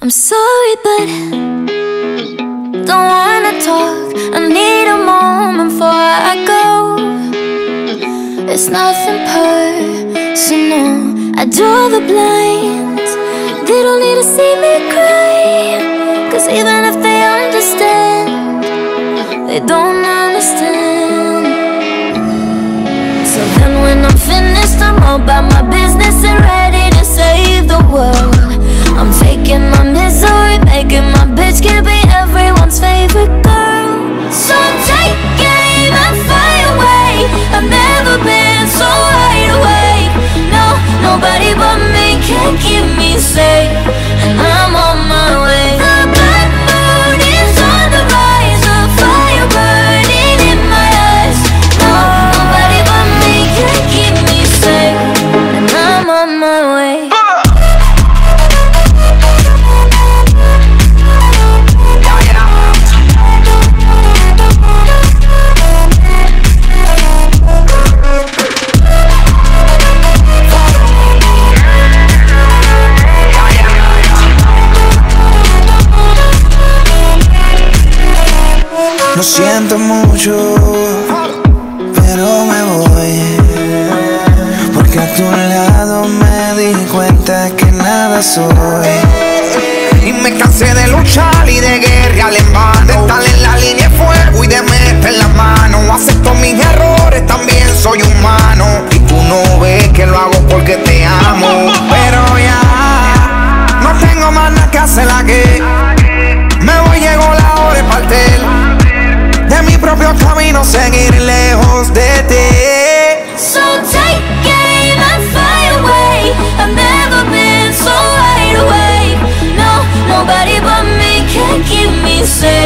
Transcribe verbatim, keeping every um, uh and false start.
I'm sorry, but don't wanna talk. I need a moment before I go. It's nothing personal. I draw the blinds. They don't need to see me cry, 'cause even if they understand, they don't understand. So then when I'm finished, I'm all about my business and ready to save the world. I'm taking my misery, making my bitch can be everyone's favorite girl. So take aim and fly away. I've never been so wide awake. No, nobody but me can keep me safe, and I'm on my way. The bad mood is on the rise, a fire burning in my eyes. No, nobody but me can keep me safe, and I'm on my way. Lo siento mucho, pero me voy, porque a tu lado me di cuenta que nada soy. Y me cansé de luchar y de guerrear en vano, de estar en la línea de fuego y de meter la mano. Acepto mis errores, también soy humano, y tú no ves que lo hago porque te amo. Pero ya no tengo más nada que hacer aquí. Me voy, llegó la hora de partir de mi propio camino, seguir lejos de ti. So take aim and fly away. I've never been so wide awake. No, nobody but me can keep me safe.